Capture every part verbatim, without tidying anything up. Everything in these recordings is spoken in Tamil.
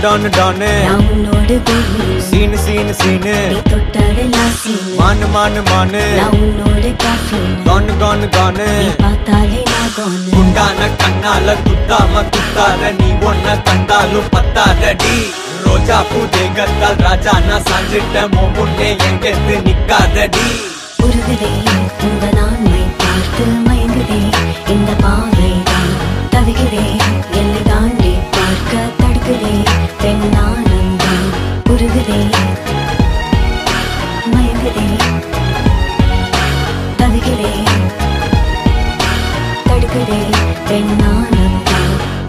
டான் டானு நான் உன்னோடு பூமி சீனு சீனு சீனு நீ தொட்டதெல்லாம் சீனு மானு மானு மானு நான் உன்னோடு caffeine கானு கானு கானு நீ பார்த்தாலே நான் gone குண்டான கண்ணால குத்தாம குத்தாத நீ ஒன்ன கண்டாலும் பத்தாதடி ரோஜா பூ தேகத்தால் ராஜா நான் சாஞ்சிட்ட முன்னே எங்கெத்து நிக்காதடி உருகுதே உங்க நான்மை பார்த்து மயங்குதே இந்த பாவைதான் தவிக்கிறே எல்லை தாண்டி பார்க்க தடுக்குதே பெண்ணானந்தான் உருகுதே மயங்குதே தவிக்கிறே தடுக்குதே பெண்ணானந்தான்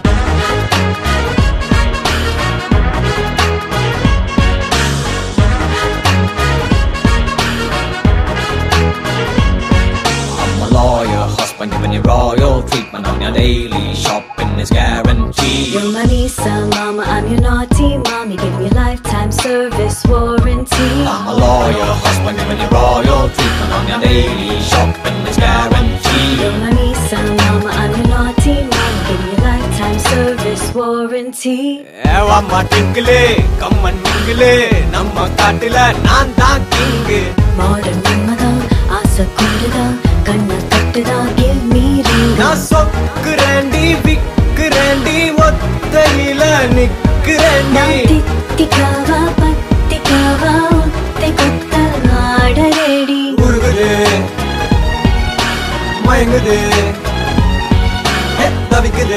Lawyer, husband giving you royal treatment on your daily shopping is guaranteed. You're my Lisa, mama, I'm your naughty mommy, giving you lifetime service warranty. I'm a lawyer, husband giving you royal treatment on your daily shopping is guaranteed. You're my Lisa, mama, I'm your naughty mommy, giving you lifetime service warranty. ஏவாம்மா டிங்கிளே கம்மன் மிங்கிளே நம்ம காட்டுல நான் தான் கிங்கு Modern மன்மதா, ஆசை கூடுதா, கண்ணை தட்டுதா, give me ring. நான் சொக்குறேண்டி விக்குறேண்டி ஒத்தையில நிக்குறேண்டி நான் தித்திக்காவா, பத்திக்காவா, ஒத்தை கொத்த ஆட ready. உருகுது மயங்குது ஏ, தவிக்குது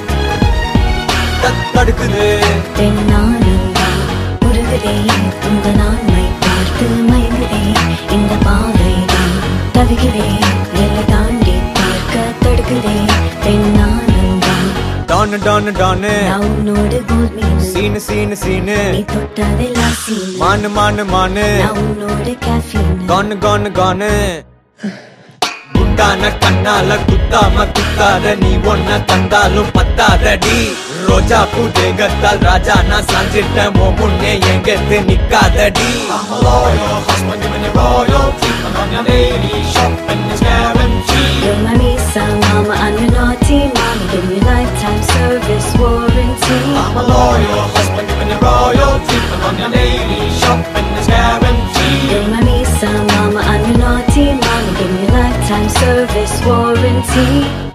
தத் தடுக்குது பெண்ணானந்தா உருகுதே உங்க நான்மை பார்த்து மயங்குதே இந்த பாவைதான் தவிக்கிறே எல்லை தாண்டி பார்க்க தடுக்குதே பெண்ணானந்தா டானு டானு டானு நான் உன்னோடு gold மீனு சீனு சீனு சீனு நீ தொட்டதெல்லாம் சீனு மானு மானு மானு நான் உன்னோடு caffeine கானு கானு கானு குண்டான கண்ணால குத்தாம குத்தாத நீ ஒன்ன கண்டாலும் பத்தாதடி ரோஜா பூ தேகத்தால் ராஜா நான் சாஞ்சிட்ட முன்னே எங்கெத்து நிக்காதடி I'm a lawyer, husband giving you royal treatment on your daily shopping is guaranteed. You're my Lisa, mama, I'm your naughty mommy, giving you lifetime service warranty. I'm a lawyer, husband giving you royal treatment on your daily shopping is guaranteed. You're my Lisa, mama, I'm your naughty mommy, giving you lifetime service warranty.